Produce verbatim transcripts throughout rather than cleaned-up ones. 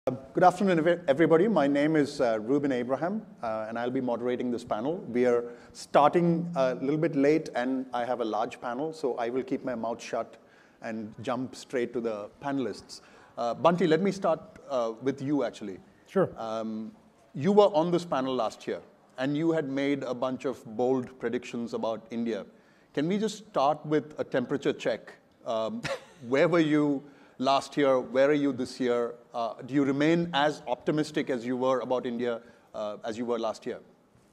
Uh, good afternoon, everybody. My name is uh, Reuben Abraham, uh, and I'll be moderating this panel. We are starting a little bit late, and I have a large panel, so I will keep my mouth shut and jump straight to the panelists. Uh, Bunty, let me start uh, with you, actually. Sure. Um, you were on this panel last year, and you had made a bunch of bold predictions about India. Can we just start with a temperature check? Um, where were you last year? Where are you this year? Uh, do you remain as optimistic as you were about India uh, as you were last year?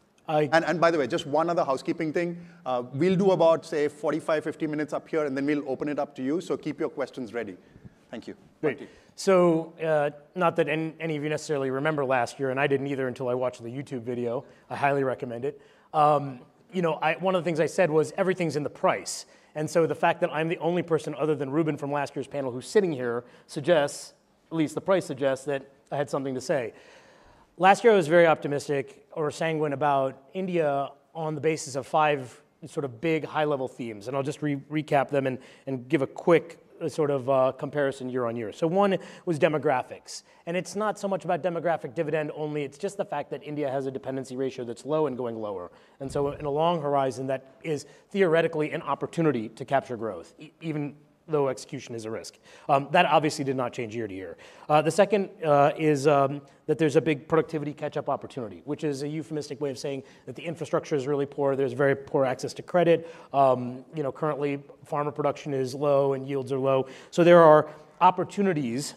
I, and, and by the way, just one other housekeeping thing. Uh, we'll do about, say, forty-five, fifty minutes up here, and then we'll open it up to you. So keep your questions ready. Thank you. Great. So uh, not that any, any of you necessarily remember last year, and I didn't either until I watched the YouTube video. I highly recommend it. Um, you know, I, one of the things I said was everything's in the price. And so the fact that I'm the only person other than Reuben from last year's panel who's sitting here suggests, at least the price suggests, that I had something to say. Last year I was very optimistic or sanguine about India on the basis of five sort of big high-level themes. And I'll just re recap them and, and give a quick uh, sort of uh, comparison year on year. So one was demographics. And it's not so much about demographic dividend only, it's just the fact that India has a dependency ratio that's low and going lower. And so in a long horizon, that is theoretically an opportunity to capture growth, e even though execution is a risk. Um, that obviously did not change year to year. Uh, the second uh, is um, that there's a big productivity catch-up opportunity, which is a euphemistic way of saying that the infrastructure is really poor, there's very poor access to credit. Um, you know, currently farmer production is low and yields are low. So there are opportunities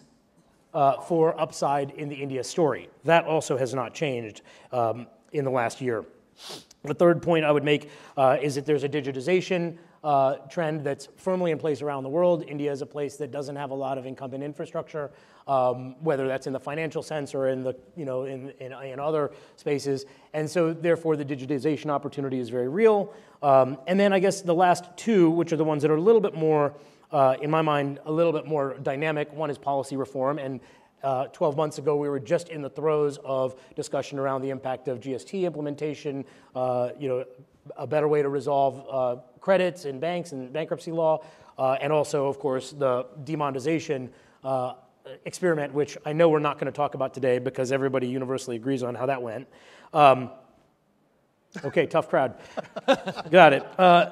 uh, for upside in the India story. That also has not changed um, in the last year. The third point I would make uh, is that there's a digitization uh, trend that's firmly in place around the world. India is a place that doesn't have a lot of incumbent infrastructure, um, whether that's in the financial sense or in the, you know, in, in, in other spaces. And so therefore the digitization opportunity is very real. Um, and then I guess the last two, which are the ones that are a little bit more, uh, in my mind, a little bit more dynamic. One is policy reform. And Uh, twelve months ago, we were just in the throes of discussion around the impact of G S T implementation, uh, you know, a better way to resolve uh, credits in banks and bankruptcy law, uh, and also, of course, the demonetisation uh, experiment, which I know we're not going to talk about today because everybody universally agrees on how that went. Um, okay, tough crowd. Got it. Uh,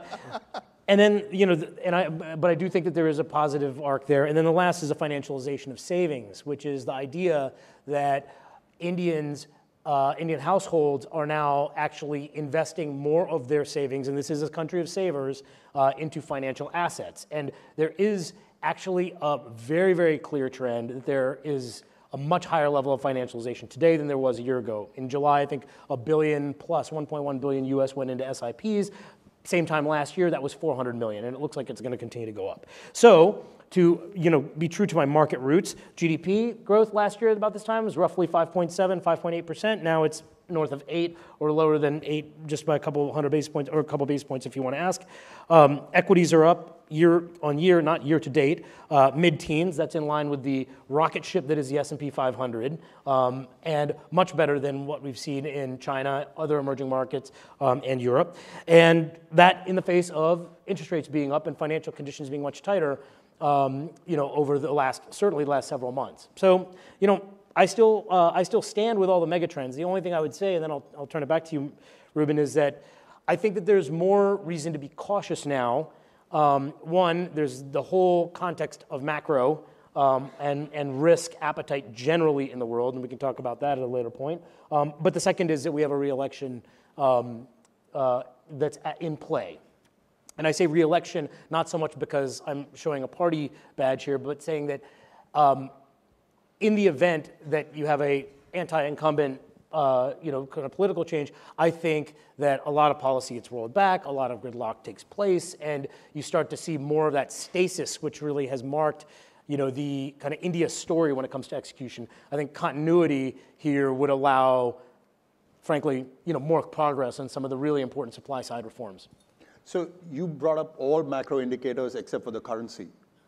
And then, you know, and I, but I do think that there is a positive arc there. And then the last is a financialization of savings, which is the idea that Indians, uh, Indian households are now actually investing more of their savings, and this is a country of savers, uh, into financial assets. And there is actually a very, very clear trend that there is a much higher level of financialization today than there was a year ago. In July, I think a billion plus one point one billion U S went into S I Ps. Same time last year, that was four hundred million, and it looks like it's going to continue to go up. So, to you know, be true to my market roots, G D P growth last year at about this time was roughly five point seven, five point eight percent. Now it's north of eight or lower than eight, just by a couple hundred basis points, or a couple basis points if you want to ask. Um, equities are up year on year, not year to date, uh, mid-teens. That's in line with the rocket ship that is the S and P five hundred, um, and much better than what we've seen in China, other emerging markets, um, and Europe. And that in the face of interest rates being up and financial conditions being much tighter, um, you know, over the last, certainly the last several months. So, you know, I still, uh, I still stand with all the megatrends. The only thing I would say, and then I'll, I'll turn it back to you, Reuben, is that I think that there's more reason to be cautious now. Um, one, there's the whole context of macro um, and, and risk appetite generally in the world, and we can talk about that at a later point. Um, but the second is that we have a re-election um, uh, that's in play. And I say re-election not so much because I'm showing a party badge here, but saying that um, in the event that you have a anti-incumbent Uh, you know, kind of political change, I think that a lot of policy gets rolled back, a lot of gridlock takes place, and you start to see more of that stasis, which really has marked, you know, the kind of India story when it comes to execution. I think continuity here would allow, frankly, you know, more progress on some of the really important supply side reforms. So you brought up all macro indicators except for the currency.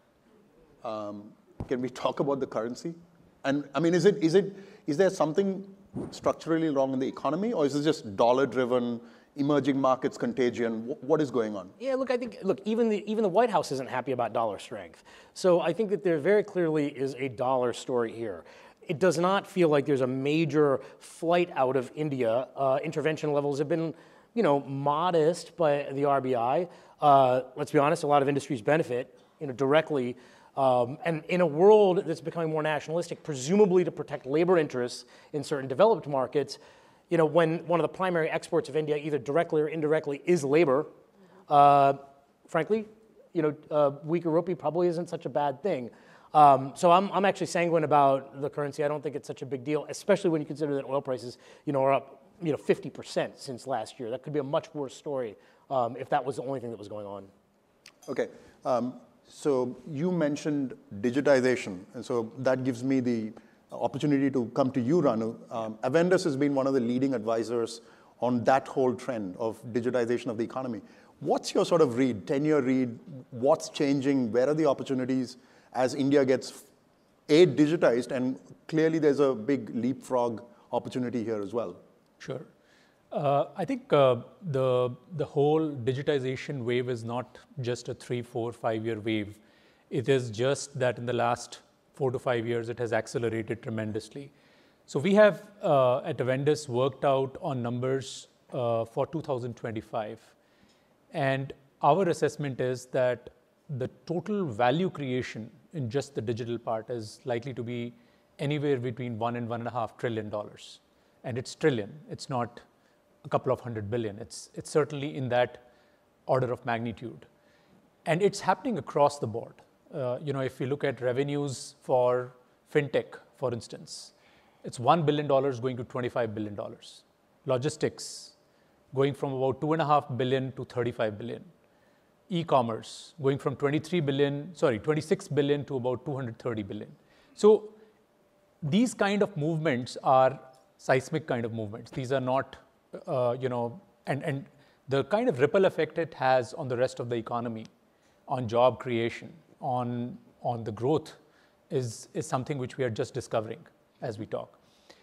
Um, can we talk about the currency? And I mean, is it is it is there something structurally wrong in the economy, or is it just dollar-driven, emerging markets contagion? What is going on? Yeah, look, I think, look, even the, even the White House isn't happy about dollar strength. So I think that there very clearly is a dollar story here. it does not feel like there's a major flight out of India. Uh, intervention levels have been, you know, modest by the R B I. Uh, let's be honest, a lot of industries benefit, you know, directly. Um, and in a world that's becoming more nationalistic, presumably to protect labor interests in certain developed markets, you know, when one of the primary exports of India, either directly or indirectly, is labor, uh, frankly, you know, uh, weaker rupee probably isn't such a bad thing. Um, so I'm, I'm actually sanguine about the currency. I don't think it's such a big deal, especially when you consider that oil prices, you know, are up, you know, fifty percent since last year. That could be a much worse story um, if that was the only thing that was going on. Okay. Um, so you mentioned digitization, and so that gives me the opportunity to come to you, Ranu. Um, Avendus has been one of the leading advisors on that whole trend of digitization of the economy. What's your sort of read, ten-year read? What's changing? Where are the opportunities as India gets, A, digitized, and clearly there's a big leapfrog opportunity here as well? Sure. Uh, I think uh, the, the whole digitization wave is not just a three, four, five-year wave. It is just that in the last four to five years, it has accelerated tremendously. So we have, uh, at Avendus, worked out on numbers uh, for two thousand twenty-five. And our assessment is that the total value creation in just the digital part is likely to be anywhere between one and one and a half trillion dollars. And it's trillion, it's not a couple of hundred billion. It's, it's certainly in that order of magnitude. And it's happening across the board. Uh, you know, if you look at revenues for fintech, for instance, it's one billion dollars going to twenty-five billion dollars. Logistics, going from about two and a half billion to thirty-five billion. E-commerce going from twenty-three billion, sorry, twenty-six billion to about two hundred thirty billion. So these kind of movements are seismic kind of movements. These are not, uh, you know, and, and the kind of ripple effect it has on the rest of the economy, on job creation, on, on the growth is, is something which we are just discovering as we talk.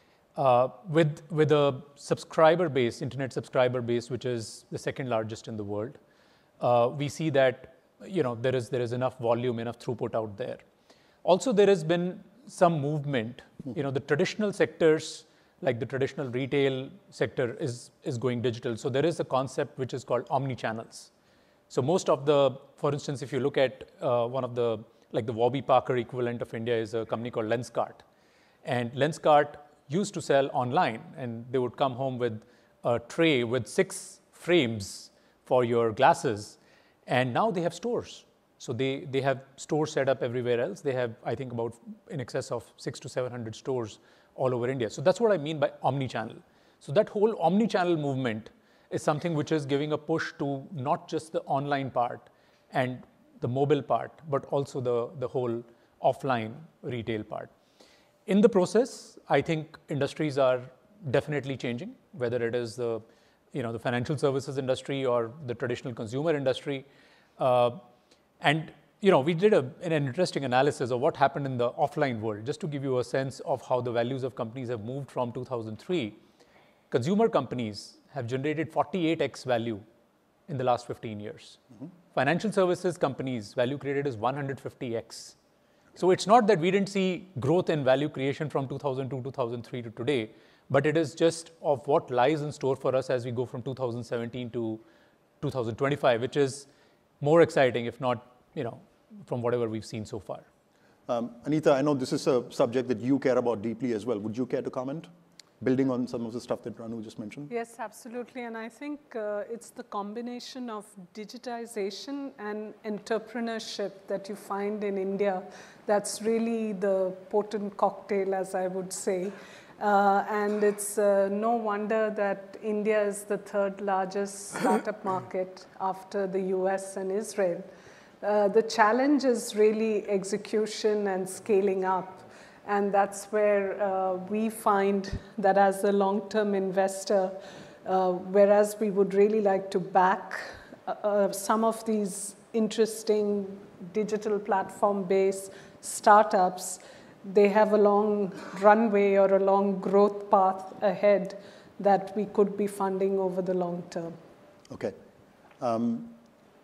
Uh, with, with a subscriber base, internet subscriber base, which is the second largest in the world, uh, we see that, you know, there is, there is enough volume, enough throughput out there. Also, there has been some movement. You know, the traditional sectors, like the traditional retail sector is, is going digital. So there is a concept which is called omni-channels. So most of the, for instance, if you look at uh, one of the, like the Warby Parker equivalent of India is a company called Lenskart. And Lenskart used to sell online, and they would come home with a tray with six frames for your glasses, and now they have stores. So they, they have stores set up everywhere else. They have, I think, about in excess of six to seven hundred stores all over India. So that's what I mean by omni-channel. So that whole omni-channel movement is something which is giving a push to not just the online part and the mobile part, but also the, the whole offline retail part. In the process, I think industries are definitely changing, whether it is the, you know, the financial services industry or the traditional consumer industry. Uh, and you know, we did a, an interesting analysis of what happened in the offline world, just to give you a sense of how the values of companies have moved from two thousand three. Consumer companies have generated forty-eight x value in the last fifteen years. Mm-hmm. Financial services companies, value created is one hundred fifty x. So it's not that we didn't see growth in value creation from two thousand two, two thousand three to today, but it is just of what lies in store for us as we go from two thousand seventeen to two thousand twenty-five, which is more exciting, if not, you know, from whatever we've seen so far. Um, Anita, I know this is a subject that you care about deeply as well. Would you care to comment, building on some of the stuff that Ranu just mentioned? Yes, absolutely. And I think uh, it's the combination of digitization and entrepreneurship that you find in India that's really the potent cocktail, as I would say. Uh, and it's uh, no wonder that India is the third largest startup market after the U S and Israel. Uh, the challenge is really execution and scaling up. And that's where uh, we find that as a long-term investor, uh, whereas we would really like to back uh, uh, some of these interesting digital platform-based startups, they have a long runway or a long growth path ahead that we could be funding over the long term. Okay. Um,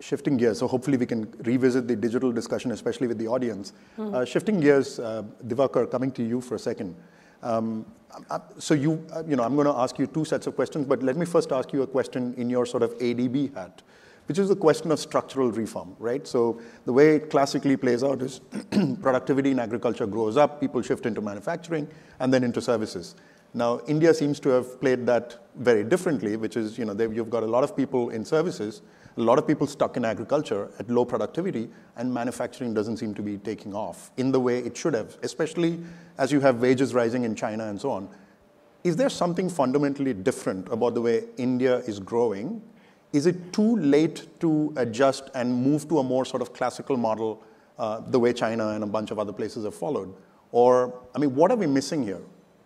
shifting gears, so hopefully we can revisit the digital discussion, especially with the audience. Mm-hmm. uh, shifting gears, uh, Diwakar, coming to you for a second. Um, so you, uh, you know, I'm going to ask you two sets of questions, but let me first ask you a question in your sort of A D B hat, which is the question of structural reform, right? So the way it classically plays out is productivity in agriculture grows up, people shift into manufacturing, and then into services. Now, India seems to have played that very differently, which is, you know, you've got a lot of people in services, a lot of people stuck in agriculture at low productivity, and manufacturing doesn't seem to be taking off in the way it should have, especially as you have wages rising in China and so on. Is there something fundamentally different about the way India is growing? Is it too late to adjust and move to a more sort of classical model uh, the way China and a bunch of other places have followed? Or, I mean, what are we missing here?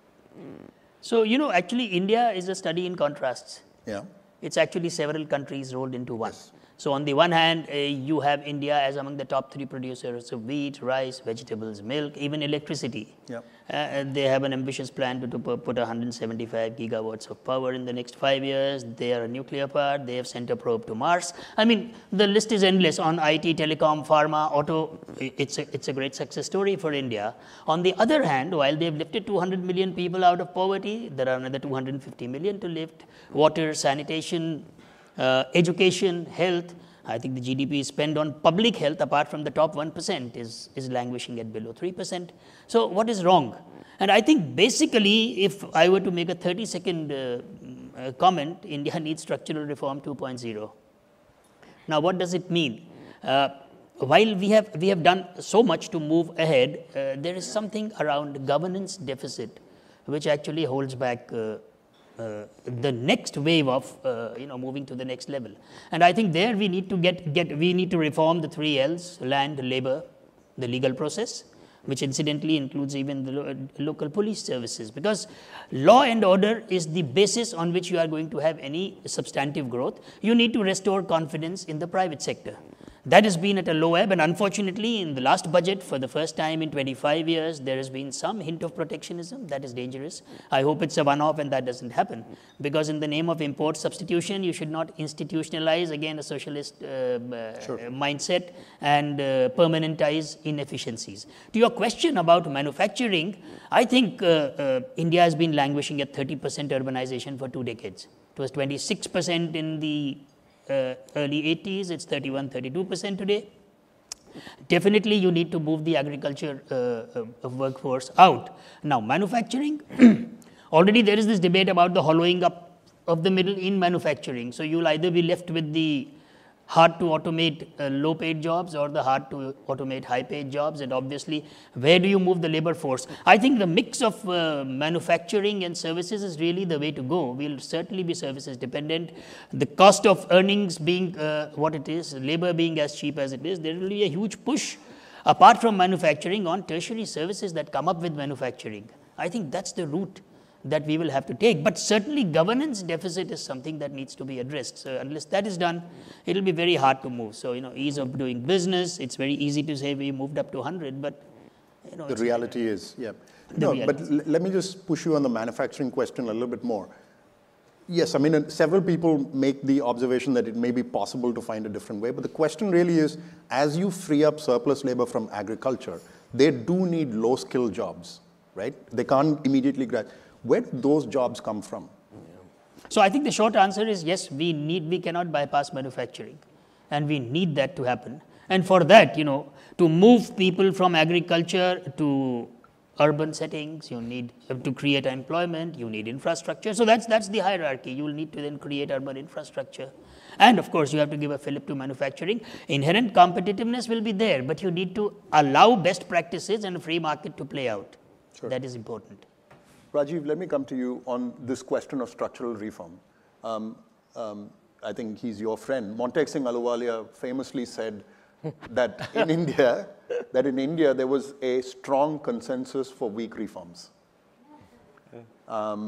So, you know, actually India is a study in contrasts. Yeah. It's actually several countries rolled into one. Yes. So on the one hand, uh, you have India as among the top three producers of wheat, rice, vegetables, milk, even electricity. Yep. Uh, they have an ambitious plan to, to put one hundred seventy-five gigawatts of power in the next five years. They are a nuclear power. They have sent a probe to Mars. I mean, the list is endless on I T, telecom, pharma, auto. It's a, it's a great success story for India. On the other hand, while they've lifted two hundred million people out of poverty, there are another two hundred fifty million to lift. Water, sanitation, uh, education, health. I think the G D P spent on public health, apart from the top one percent, is, is languishing at below three percent. So what is wrong? And I think basically, if I were to make a thirty second uh, uh, comment, India needs structural reform two point oh. Now, what does it mean? Uh, while we have, we have done so much to move ahead, uh, there is something around governance deficit, which actually holds back uh, Uh, the next wave of uh, you know moving to the next level. And I think there we need to get get we need to reform the three L's: land, labor, the legal process, which incidentally includes even the lo local police services, because law and order is the basis on which you are going to have any substantive growth. You need to restore confidence in the private sector. That has been at a low ebb, and unfortunately in the last budget, for the first time in twenty-five years, there has been some hint of protectionism. That is dangerous. I hope it's a one-off and that doesn't happen, because in the name of import substitution, you should not institutionalize, again, a socialist uh, sure. uh, mindset and uh, permanentize inefficiencies. To your question about manufacturing, I think uh, uh, India has been languishing at thirty percent urbanization for two decades. It was twenty-six percent in the Uh, early eighties, it's thirty-one, thirty-two percent today. Definitely you need to move the agriculture uh, uh, workforce out. Now, manufacturing, already there is this debate about the hollowing up of the middle in manufacturing. So you'll either be left with the hard to automate uh, low paid jobs or the hard to automate high paid jobs, and obviously where do you move the labor force? I think the mix of uh, manufacturing and services is really the way to go. We'll certainly be services dependent. The cost of earnings being uh, what it is, labor being as cheap as it is, there will be a huge push apart from manufacturing on tertiary services that come up with manufacturing. I think that's the route that we will have to take, but certainly governance deficit is something that needs to be addressed. So unless that is done, it will be very hard to move. So, you know, ease of doing business, it's very easy to say we moved up to one hundred, but, you know. The reality is, yeah. No, but let me just push you on the manufacturing question a little bit more. Yes, I mean, several people make the observation that it may be possible to find a different way, but the question really is, as you free up surplus labor from agriculture, they do need low-skill jobs, right? They can't immediately graduate. Where do those jobs come from? So I think the short answer is yes, we need, we cannot bypass manufacturing, and we need that to happen. And for that, you know, to move people from agriculture to urban settings, you need to create employment, you need infrastructure. So that's, that's the hierarchy. You will need to then create urban infrastructure. And of course, you have to give a fillip to manufacturing. Inherent competitiveness will be there, but you need to allow best practices and a free market to play out. Sure. That is important. Rajiv, let me come to you on this question of structural reform. Um, um, I think he's your friend. Montek Singh Ahluwalia famously said that in India, that in India there was a strong consensus for weak reforms. Um,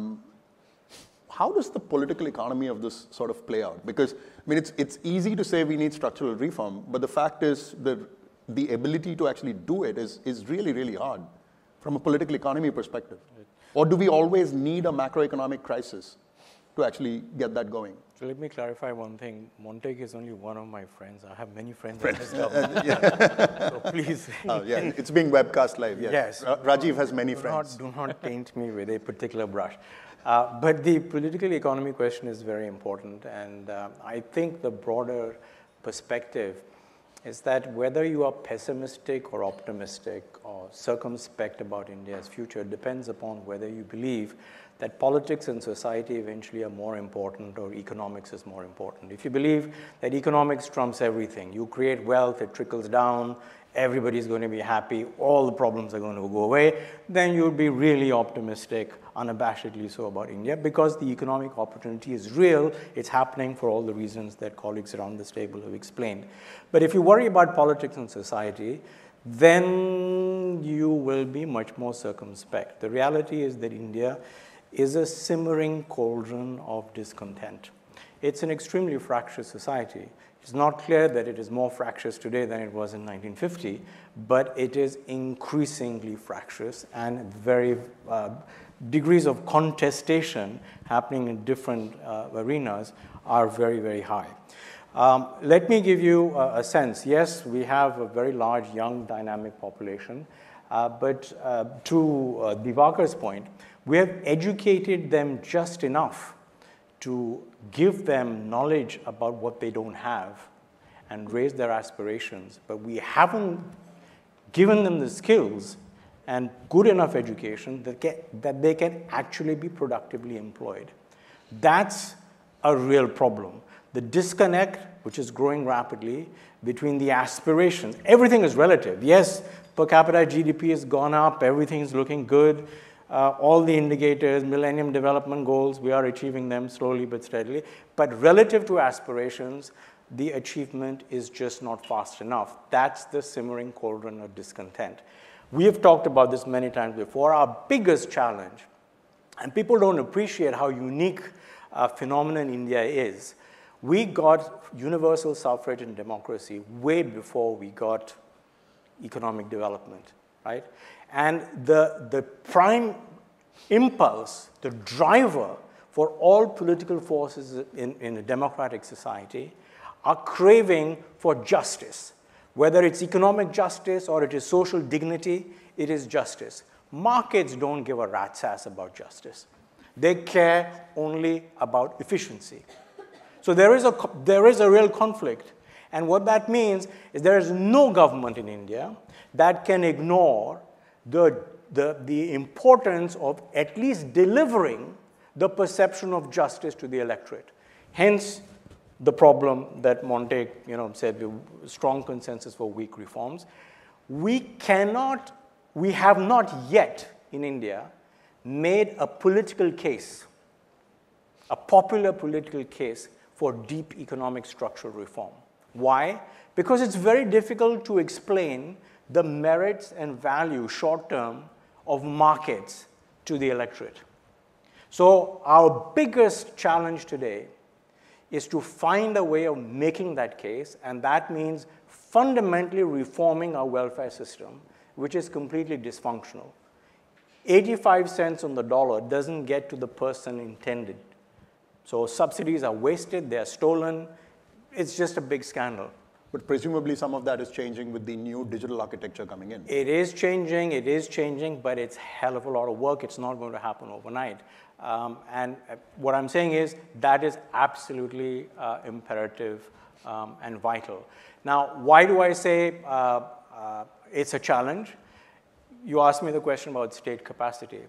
how does the political economy of this sort of play out? Because I mean, it's it's easy to say we need structural reform, but the fact is that the ability to actually do it is is really really hard from a political economy perspective. Or do we always need a macroeconomic crisis to actually get that going? Let me clarify one thing. Montague is only one of my friends. I have many friends. Friends. In this government. Yeah. So please. Oh, yeah, it's being webcast live. Yes. Yes. Ra Rajiv has many do friends. Not, do not paint me with a particular brush. Uh, but the political economy question is very important. And uh, I think the broader perspective is that whether you are pessimistic or optimistic or circumspect about India's future depends upon whether you believe that politics and society eventually are more important or economics is more important. If you believe that economics trumps everything, you create wealth, it trickles down, everybody's going to be happy, all the problems are going to go away, then you'll be really optimistic, unabashedly so about India, because the economic opportunity is real. It's happening for all the reasons that colleagues around this table have explained. But if you worry about politics and society, then you will be much more circumspect. The reality is that India is a simmering cauldron of discontent. It's an extremely fractious society. It's not clear that it is more fractious today than it was in nineteen fifty, but it is increasingly fractious, and very uh, degrees of contestation happening in different uh, arenas are very, very high. Um, let me give you a, a sense. Yes, we have a very large, young, dynamic population, uh, but uh, to uh, Diwakar's point, we have educated them just enough to give them knowledge about what they don't have and raise their aspirations, but we haven't given them the skills and good enough education that, get, that they can actually be productively employed. That's a real problem. The disconnect, which is growing rapidly, between the aspirations. Everything is relative. Yes, per capita G D P has gone up, everything is looking good. Uh, all the indicators, Millennium Development Goals, we are achieving them slowly but steadily. But relative to aspirations, the achievement is just not fast enough. That's the simmering cauldron of discontent. We have talked about this many times before. Our biggest challenge, and people don't appreciate how unique a phenomenon India is. We got universal suffrage and democracy way before we got economic development, right? And the, the prime impulse, the driver for all political forces in, in a democratic society are craving for justice. Whether it's economic justice or it is social dignity, it is justice. Markets don't give a rat's ass about justice. They care only about efficiency. So there is a, there is a real conflict. And what that means is there is no government in India that can ignore the, the, the importance of at least delivering the perception of justice to the electorate. Hence, the problem that Montague, you know, said, strong consensus for weak reforms. We cannot, we have not yet in India made a political case, a popular political case for deep economic structural reform. Why? Because it's very difficult to explain the merits and value short-term of markets to the electorate. So our biggest challenge today is to find a way of making that case, and that means fundamentally reforming our welfare system, which is completely dysfunctional. eighty-five cents on the dollar doesn't get to the person intended. So subsidies are wasted, they're stolen. It's just a big scandal. But presumably some of that is changing with the new digital architecture coming in. It is changing, it is changing, but it's a hell of a lot of work. It's not going to happen overnight. Um, and uh, what I'm saying is that is absolutely uh, imperative um, and vital. Now, why do I say uh, uh, it's a challenge? You asked me the question about state capacity.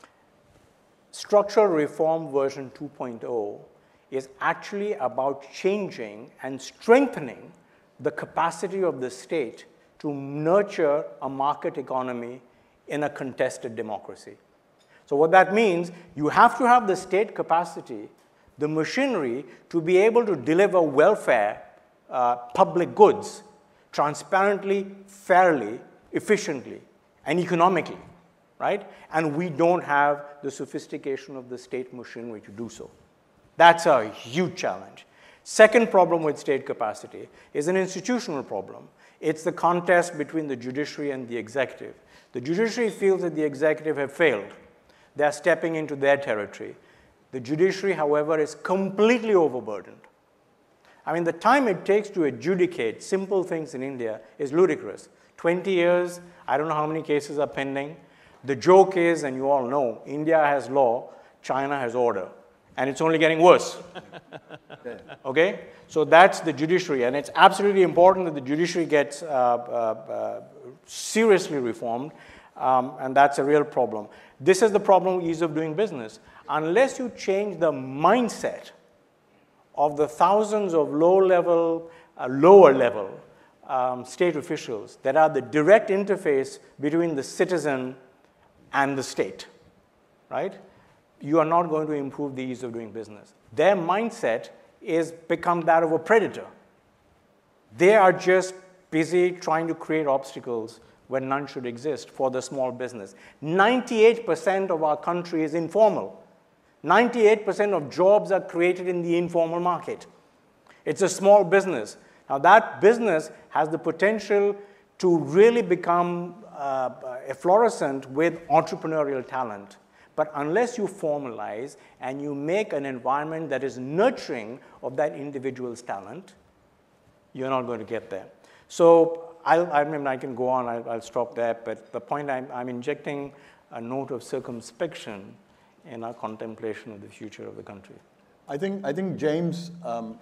Structural reform version two point oh is actually about changing and strengthening the capacity of the state to nurture a market economy in a contested democracy. So what that means, you have to have the state capacity, the machinery, to be able to deliver welfare, uh, public goods, transparently, fairly, efficiently, and economically, right? And we don't have the sophistication of the state machinery to do so. That's a huge challenge. Second problem with state capacity is an institutional problem. It's the contest between the judiciary and the executive. The judiciary feels that the executive have failed. They're stepping into their territory. The judiciary, however, is completely overburdened. I mean, the time it takes to adjudicate simple things in India is ludicrous. twenty years, I don't know how many cases are pending. The joke is, and you all know, India has law, China has order, and it's only getting worse. Okay? So that's the judiciary, and it's absolutely important that the judiciary gets uh, uh, uh, seriously reformed, um, and that's a real problem. This is the problem with ease of doing business. Unless you change the mindset of the thousands of low-level, uh, lower-level um, state officials that are the direct interface between the citizen and the state, right? You are not going to improve the ease of doing business. Their mindset is become that of a predator. They are just busy trying to create obstacles where none should exist for the small business. ninety-eight percent of our country is informal. ninety-eight percent of jobs are created in the informal market. It's a small business. Now that business has the potential to really become uh, efflorescent with entrepreneurial talent. But unless you formalize and you make an environment that is nurturing of that individual's talent, you're not going to get there. So I'll, I mean, I can go on, I'll, I'll stop there, but the point I'm, I'm injecting a note of circumspection in our contemplation of the future of the country. I think, I think James, um,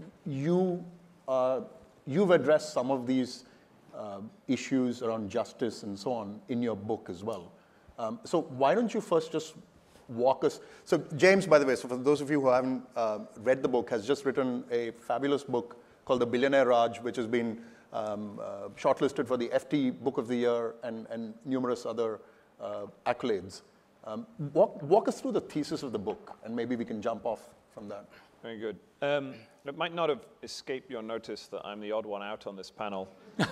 you, uh, you've addressed some of these uh, issues around justice and so on in your book as well. Um, so why don't you first just walk us, so James, by the way, so for those of you who haven't uh, read the book, has just written a fabulous book called The Billionaire Raj, which has been um, uh, shortlisted for the F T Book of the Year and, and numerous other uh, accolades. Um, walk, walk us through the thesis of the book, and maybe we can jump off from that. Very good. Um, it might not have escaped your notice that I'm the odd one out on this panel.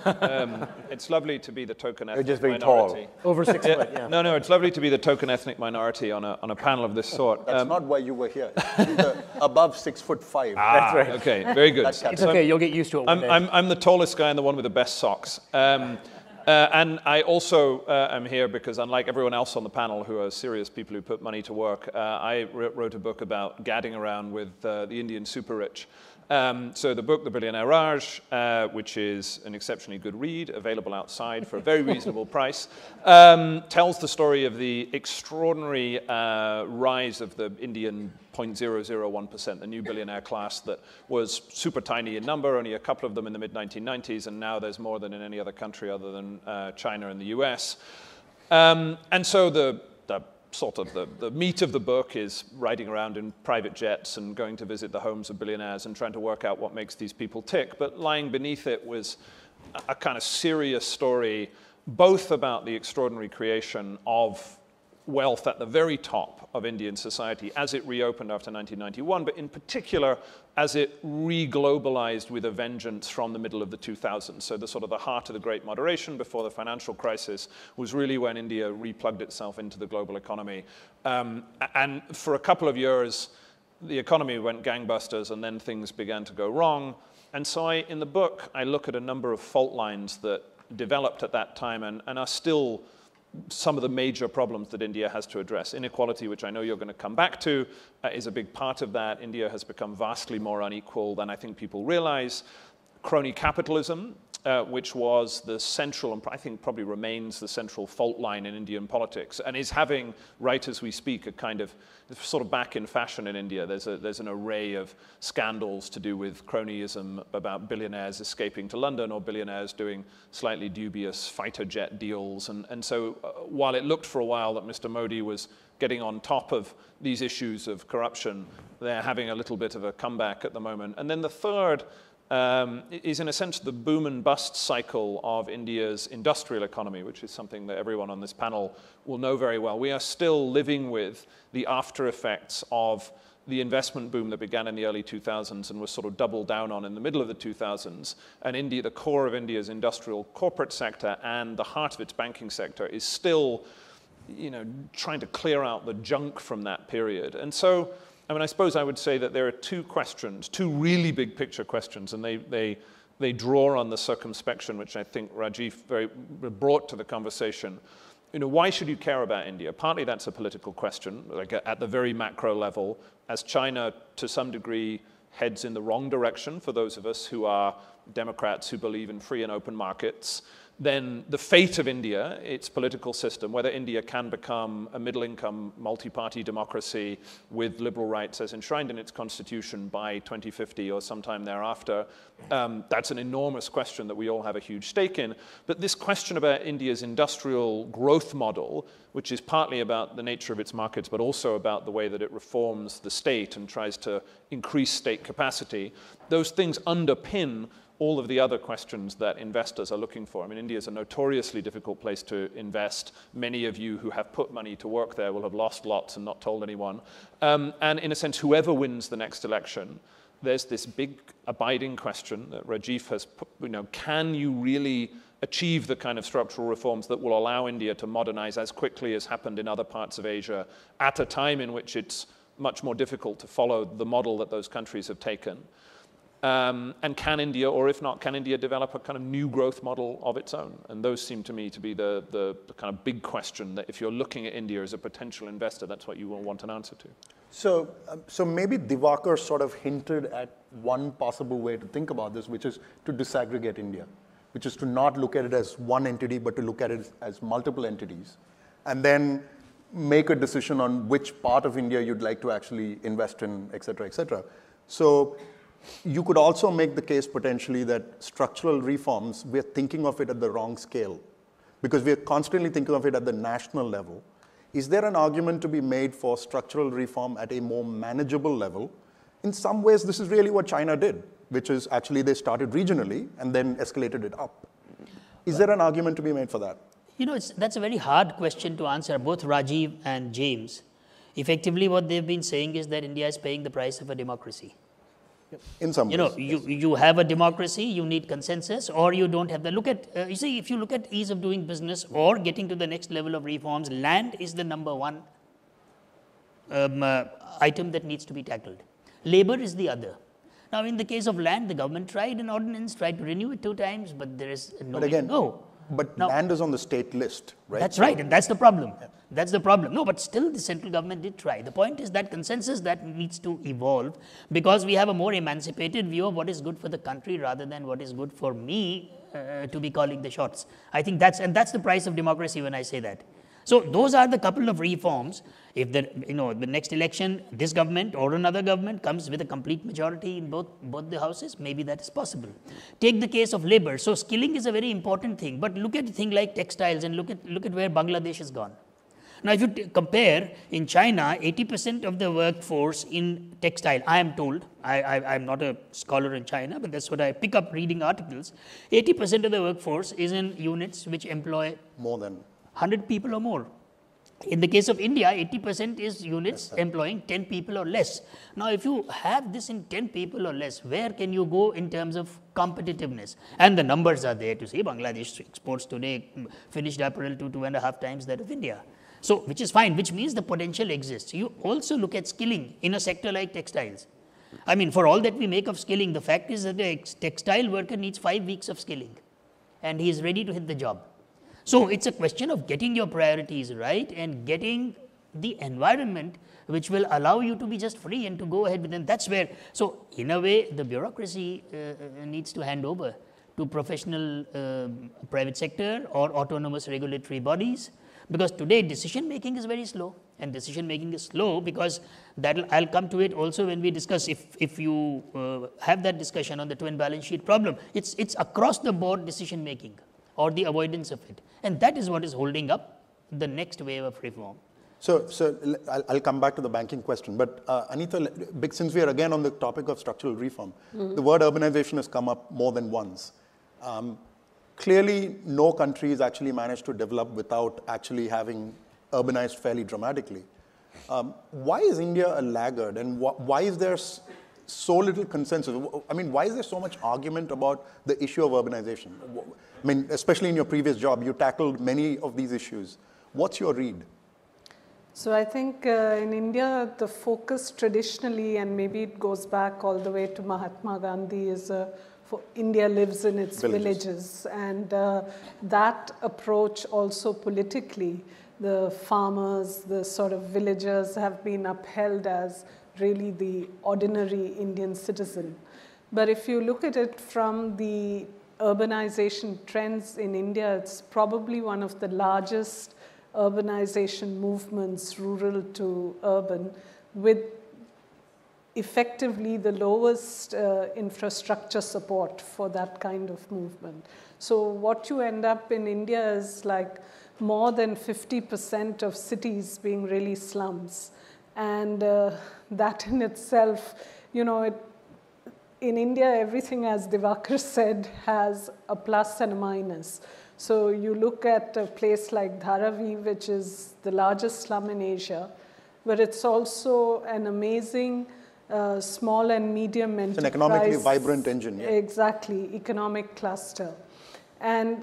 Um, it's lovely to be the token ethnic You're just very minority. tall. Over six foot, yeah. No, no, it's lovely to be the token ethnic minority on a, on a panel of this sort. That's Um, not why you were here. You're above six foot five. ah, That's right. Okay, very good. That It's okay, you'll get used to it one I'm, day. I'm, I'm the tallest guy and the one with the best socks. Um, uh, and I also uh, am here because, unlike everyone else on the panel who are serious people who put money to work, uh, I wrote a book about gadding around with uh, the Indian super rich. Um, so the book, The Billionaire Raj, uh, which is an exceptionally good read, available outside for a very reasonable price, um, tells the story of the extraordinary uh, rise of the Indian zero point zero zero one percent, the new billionaire class that was super tiny in number, only a couple of them in the mid nineteen nineties, and now there's more than in any other country other than uh, China and the U S. Um, and so the, the sort of the, the meat of the book is riding around in private jets and going to visit the homes of billionaires and trying to work out what makes these people tick. But lying beneath it was a, a kind of serious story, both about the extraordinary creation of wealth at the very top of Indian society as it reopened after nineteen ninety-one, but in particular as it re-globalized with a vengeance from the middle of the two thousands. So the sort of the heart of the Great Moderation before the financial crisis was really when India replugged itself into the global economy. Um, and for a couple of years, the economy went gangbusters and then things began to go wrong. And so I, in the book, I look at a number of fault lines that developed at that time and, and are still some of the major problems that India has to address. Inequality, which I know you're going to come back to, uh, is a big part of that. India has become vastly more unequal than I think people realize. Crony capitalism, uh, which was the central, and I think probably remains the central fault line in Indian politics, and is having, right as we speak, a kind of sort of back in fashion in India. There's, a, there's an array of scandals to do with cronyism about billionaires escaping to London or billionaires doing slightly dubious fighter jet deals. And, and so uh, while it looked for a while that Mister Modi was getting on top of these issues of corruption, they're having a little bit of a comeback at the moment. And then the third Um, is in a sense the boom and bust cycle of India's industrial economy, which is something that everyone on this panel will know very well. We are still living with the after effects of the investment boom that began in the early two thousands and was sort of doubled down on in the middle of the two thousands. And India, the core of India's industrial corporate sector and the heart of its banking sector is still, you know, trying to clear out the junk from that period. And so I mean, I suppose I would say that there are two questions, two really big picture questions, and they, they, they draw on the circumspection, which I think Rajiv very brought to the conversation. you know, why should you care about India? Partly that's a political question, like at the very macro level, as China, to some degree, heads in the wrong direction for those of us who are Democrats who believe in free and open markets, then the fate of India, its political system, whether India can become a middle-income, multi-party democracy with liberal rights as enshrined in its constitution by twenty fifty or sometime thereafter, um, that's an enormous question that we all have a huge stake in. But this question about India's industrial growth model, which is partly about the nature of its markets, but also about the way that it reforms the state and tries to increase state capacity, those things underpin all of the other questions that investors are looking for. I mean, India is a notoriously difficult place to invest. Many of you who have put money to work there will have lost lots and not told anyone. Um, and in a sense, whoever wins the next election, there's this big abiding question that Rajiv has put, you know, can you really achieve the kind of structural reforms that will allow India to modernize as quickly as happened in other parts of Asia at a time in which it's much more difficult to follow the model that those countries have taken? Um, and can India, or if not, can India develop a kind of new growth model of its own? And those seem to me to be the, the, the kind of big question that if you're looking at India as a potential investor, that's what you will want an answer to. So, um, so maybe Diwakar sort of hinted at one possible way to think about this, which is to disaggregate India, which is to not look at it as one entity, but to look at it as multiple entities, and then make a decision on which part of India you'd like to actually invest in, et cetera, et cetera. So you could also make the case potentially that structural reforms, we're thinking of it at the wrong scale because we're constantly thinking of it at the national level. Is there an argument to be made for structural reform at a more manageable level? In some ways, this is really what China did, which is actually they started regionally and then escalated it up. Is there an argument to be made for that? You know, it's, that's a very hard question to answer. Both Rajiv and James, effectively what they've been saying is that India is paying the price of a democracy. In some ways. You know, you, you have a democracy, you need consensus, or you don't have the, look at, uh, you see, if you look at ease of doing business or getting to the next level of reforms, land is the number one um, uh, item that needs to be tackled. Labor is the other. Now, in the case of land, the government tried an ordinance, tried to renew it two times, but there is no But again, no. But now, land is on the state list, right? That's right, and that's the problem. Yeah. That's the problem. No, but still the central government did try. The point is that consensus that needs to evolve because we have a more emancipated view of what is good for the country rather than what is good for me uh, to be calling the shots. I think that's, and that's the price of democracy when I say that. So those are the couple of reforms. If the, you know, the next election, this government or another government comes with a complete majority in both, both the houses, maybe that is possible. Take the case of labor. So skilling is a very important thing, but look at a thing like textiles and look at, look at where Bangladesh has gone. Now, if you t compare, in China, eighty percent of the workforce in textile, I am told, I, I, I'm not a scholar in China, but that's what I pick up reading articles, eighty percent of the workforce is in units which employ more than one hundred people or more. In the case of India, eighty percent is units yes, employing ten people or less. Now, if you have this in ten people or less, where can you go in terms of competitiveness? And the numbers are there to see. Bangladesh exports today finished apparel to two and a half times that of India. So, which is fine, which means the potential exists. You also look at skilling in a sector like textiles. I mean, for all that we make of skilling, the fact is that the textile worker needs five weeks of skilling and he is ready to hit the job. So, it's a question of getting your priorities right and getting the environment which will allow you to be just free and to go ahead with them. That's where, so in a way, the bureaucracy uh, needs to hand over to professional uh, private sector or autonomous regulatory bodies. Because today decision making is very slow, and decision making is slow because that'll, I'll come to it also when we discuss, if, if you uh, have that discussion on the twin balance sheet problem, it's, it's across the board decision making or the avoidance of it. And that is what is holding up the next wave of reform. So, so I'll, I'll come back to the banking question, but uh, Anita, since we are again on the topic of structural reform, mm-hmm. the word urbanization has come up more than once. Um, Clearly, no country has actually managed to develop without actually having urbanized fairly dramatically. Um, why is India a laggard, and wh why is there so little consensus? I mean, why is there so much argument about the issue of urbanization? I mean, especially in your previous job, you tackled many of these issues. What's your read? So I think uh, in India, the focus traditionally, and maybe it goes back all the way to Mahatma Gandhi, is a for India lives in its villages. villages. And uh, that approach also politically, the farmers, the sort of villagers have been upheld as really the ordinary Indian citizen. But if you look at it from the urbanization trends in India, it's probably one of the largest urbanization movements, rural to urban, with effectively the lowest uh, infrastructure support for that kind of movement. So what you end up in India is like more than fifty percent of cities being really slums. And uh, that in itself, you know, it, in India, everything, as Diwakar said, has a plus and a minus. So you look at a place like Dharavi, which is the largest slum in Asia, but it's also an amazing uh, small and medium enterprise. It's an economically vibrant engine. Yeah. Exactly, economic cluster. And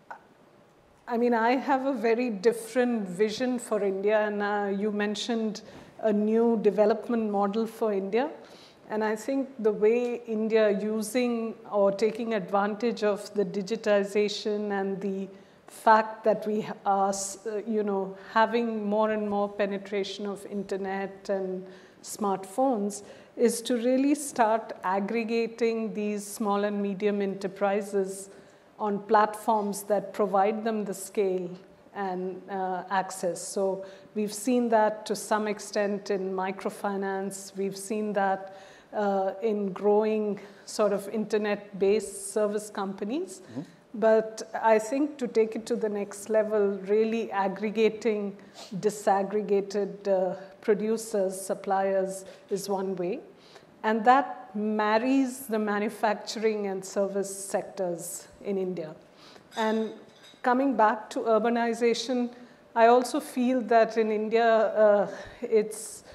I mean, I have a very different vision for India, and uh, you mentioned a new development model for India. And I think the way India using or taking advantage of the digitization and the fact that we are, uh, you know, having more and more penetration of internet and smartphones is to really start aggregating these small and medium enterprises on platforms that provide them the scale and uh, access. So we've seen that to some extent in microfinance. We've seen that uh, in growing sort of internet-based service companies. Mm-hmm. But I think to take it to the next level, really aggregating disaggregated uh, producers, suppliers is one way. And that marries the manufacturing and service sectors in India. And coming back to urbanization, I also feel that in India, uh, it's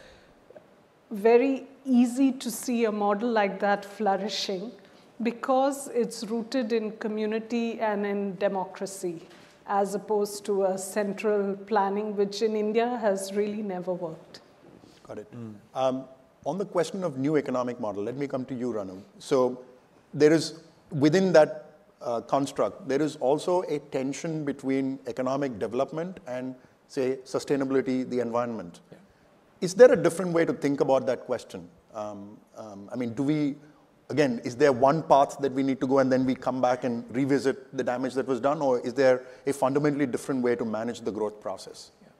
very easy to see a model like that flourishing because it's rooted in community and in democracy, as opposed to a central planning, which in India has really never worked. Got it. Mm. Um, on the question of new economic model, let me come to you, Ranu. So there is, within that uh, construct, there is also a tension between economic development and, say, sustainability, the environment. Yeah. Is there a different way to think about that question? Um, um, I mean, do we, again, is there one path that we need to go and then we come back and revisit the damage that was done, or is there a fundamentally different way to manage the growth process? Yeah.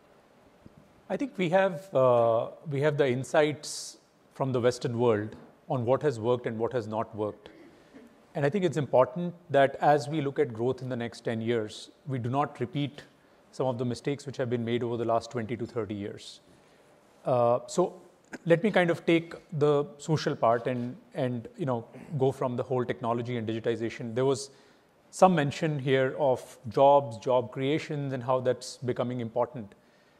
I think we have, uh, we have the insights from the Western world on what has worked and what has not worked. And I think it's important that as we look at growth in the next ten years, we do not repeat some of the mistakes which have been made over the last twenty to thirty years. Uh, so let me kind of take the social part and, and you know, go from the whole technology and digitization. There was some mention here of jobs, job creations, and how that's becoming important.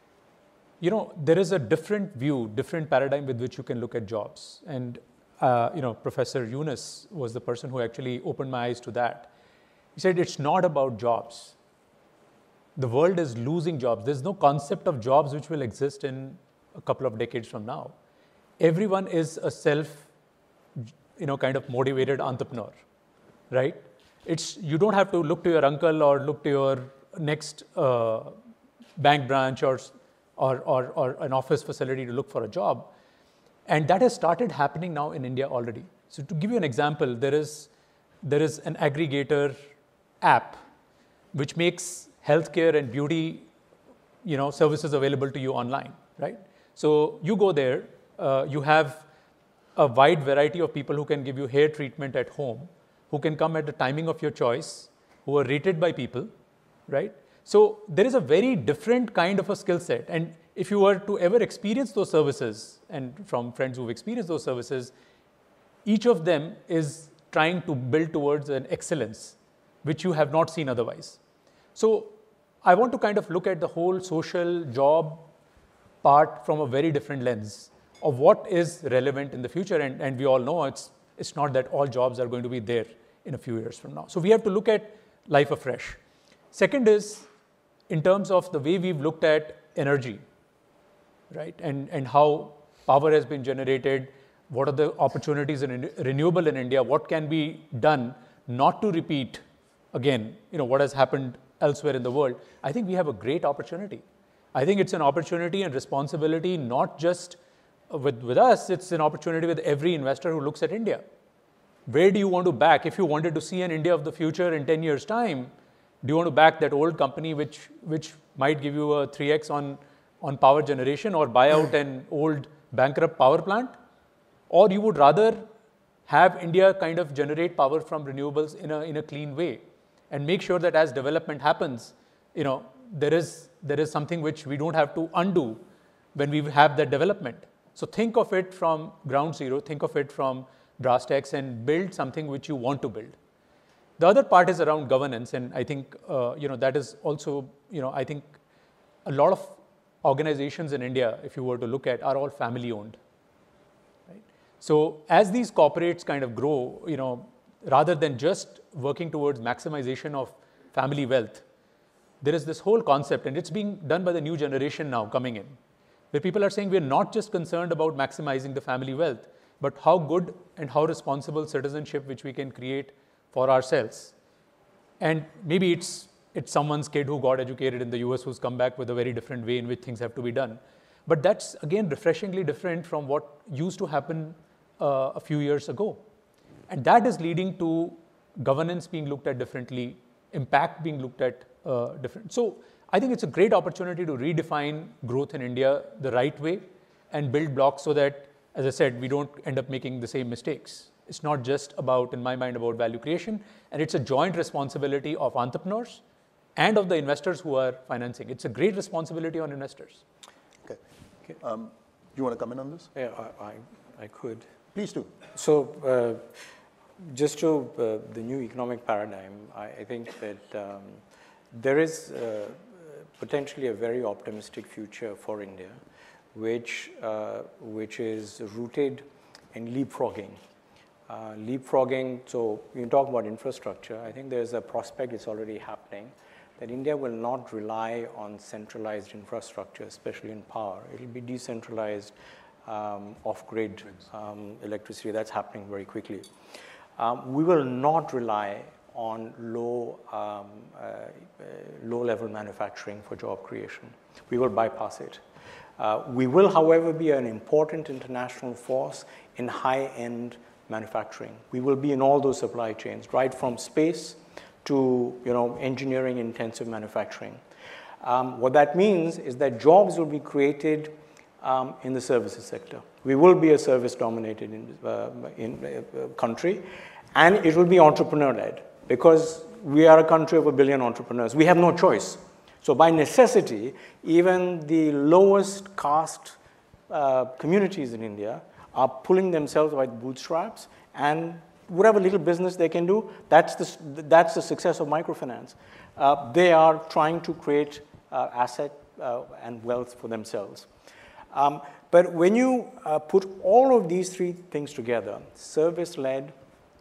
You know, there is a different view, different paradigm with which you can look at jobs. And, uh, you know, Professor Yunus was the person who actually opened my eyes to that. He said, it's not about jobs. The world is losing jobs. There's no concept of jobs which will exist in a couple of decades from now. Everyone is a self, you know, kind of motivated entrepreneur, right? It's, you don't have to look to your uncle or look to your next uh, bank branch or Or, or, or an office facility to look for a job. And that has started happening now in India already. So to give you an example, there is, there is an aggregator app which makes healthcare and beauty, you know, services available to you online, right? So you go there, uh, you have a wide variety of people who can give you hair treatment at home, who can come at the timing of your choice, who are rated by people, right? So there is a very different kind of a skill set. And if you were to ever experience those services, and from friends who've experienced those services, each of them is trying to build towards an excellence, which you have not seen otherwise. So I want to kind of look at the whole social job part from a very different lens of what is relevant in the future. And, and we all know it's, it's not that all jobs are going to be there in a few years from now. So we have to look at life afresh. Second is, in terms of the way we've looked at energy, right? And, and how power has been generated, what are the opportunities in renewable in India, what can be done not to repeat again, you know, what has happened elsewhere in the world, I think we have a great opportunity. I think it's an opportunity and responsibility not just with, with us, it's an opportunity with every investor who looks at India. Where do you want to back? If you wanted to see an India of the future in ten years' time, do you want to back that old company which, which might give you a three X on, on power generation, or buy out an old bankrupt power plant? Or you would rather have India kind of generate power from renewables in a, in a clean way and make sure that as development happens, you know, there is, there is something which we don't have to undo when we have that development. So think of it from ground zero, think of it from brass tacks, and build something which you want to build. The other part is around governance, and I think, uh, you know, that is also, you know, I think a lot of organizations in India, if you were to look at, are all family owned. Right? So as these corporates kind of grow, you know, rather than just working towards maximization of family wealth, there is this whole concept, and it's being done by the new generation now coming in, where people are saying we're not just concerned about maximizing the family wealth, but how good and how responsible citizenship which we can create for ourselves. And maybe it's, it's someone's kid who got educated in the U S who's come back with a very different way in which things have to be done. But that's, again, refreshingly different from what used to happen uh, a few years ago. And that is leading to governance being looked at differently, impact being looked at uh, different. So I think it's a great opportunity to redefine growth in India the right way and build blocks so that, as I said, we don't end up making the same mistakes. It's not just about, in my mind, about value creation, and it's a joint responsibility of entrepreneurs and of the investors who are financing. It's a great responsibility on investors. Okay. okay. Um, do you want to come in on this? Yeah, I, I, I could. Please do. So, uh, just to uh, the new economic paradigm, I, I think that um, there is uh, potentially a very optimistic future for India, which, uh, which is rooted in leapfrogging. Uh, leapfrogging, so you talk about infrastructure, I think there's a prospect, it's already happening, that India will not rely on centralized infrastructure, especially in power. It will be decentralized um, off-grid um, electricity. That's happening very quickly. Um, we will not rely on low, um, uh, uh, low-level manufacturing for job creation. We will bypass it. Uh, we will, however, be an important international force in high-end manufacturing. We will be in all those supply chains, right from space to, you know, engineering-intensive manufacturing. Um, what that means is that jobs will be created um, in the services sector. We will be a service-dominated in, uh, in, uh, country, and it will be entrepreneur-led because we are a country of a billion entrepreneurs. We have no choice. So by necessity, even the lowest caste uh, communities in India are pulling themselves by the bootstraps, and whatever little business they can do, that's the, that's the success of microfinance. Uh, they are trying to create uh, asset uh, and wealth for themselves. Um, but when you uh, put all of these three things together, service-led,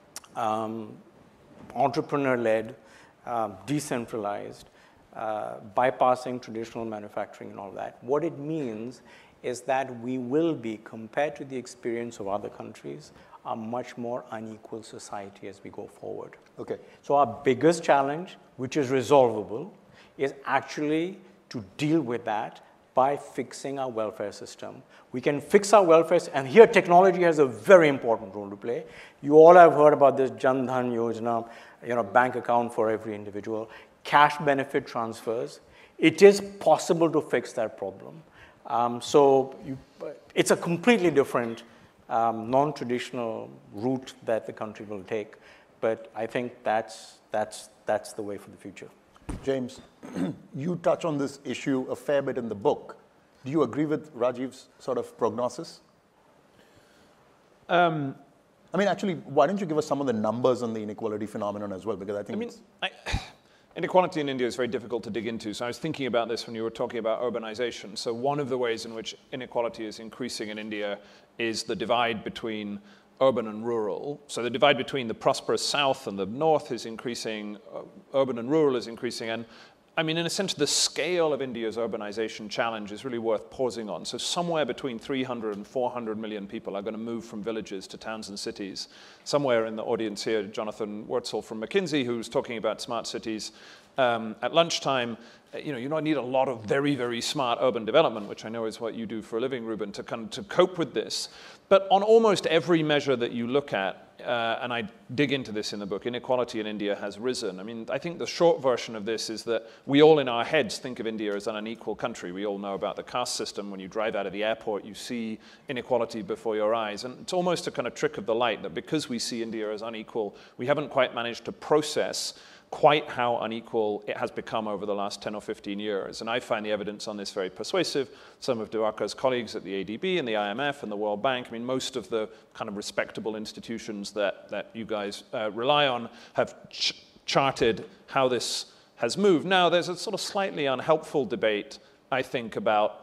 um, entrepreneur-led, uh, decentralized, uh, bypassing traditional manufacturing and all that, what it means is that we will be, compared to the experience of other countries, a much more unequal society as we go forward. Okay. So our biggest challenge, which is resolvable, is actually to deal with that by fixing our welfare system. We can fix our welfare, and here technology has a very important role to play. You all have heard about this Jan Dhan Yojana, you know, bank account for every individual, cash benefit transfers. It is possible to fix that problem. Um, so you, it's a completely different, um, non-traditional route that the country will take, but I think that's, that's, that's the way for the future. James, you touch on this issue a fair bit in the book. Do you agree with Rajiv's sort of prognosis? Um, I mean, actually, why don't you give us some of the numbers on the inequality phenomenon as well, because I think I mean, it's... I, Inequality in India is very difficult to dig into. So I was thinking about this when you were talking about urbanization. So one of the ways in which inequality is increasing in India is the divide between urban and rural. So the divide between the prosperous south and the north is increasing, uh, urban and rural is increasing. And I mean, in a sense, the scale of India's urbanization challenge is really worth pausing on. So somewhere between three hundred and four hundred million people are going to move from villages to towns and cities. Somewhere in the audience here, Jonathan Wurtzel from McKinsey, who's talking about smart cities um, at lunchtime. You know, you don't need a lot of very, very smart urban development, which I know is what you do for a living, Reuben, to kind of to cope with this. But on almost every measure that you look at, uh, and I dig into this in the book, inequality in India has risen. I mean, I think the short version of this is that we all in our heads think of India as an unequal country. We all know about the caste system. When you drive out of the airport, you see inequality before your eyes. And it's almost a kind of trick of the light that because we see India as unequal, we haven't quite managed to process quite how unequal it has become over the last ten or fifteen years. And I find the evidence on this very persuasive. Some of Diwakar's colleagues at the A D B and the I M F and the World Bank, I mean, most of the kind of respectable institutions that, that you guys uh, rely on have ch charted how this has moved. Now, there's a sort of slightly unhelpful debate, I think, about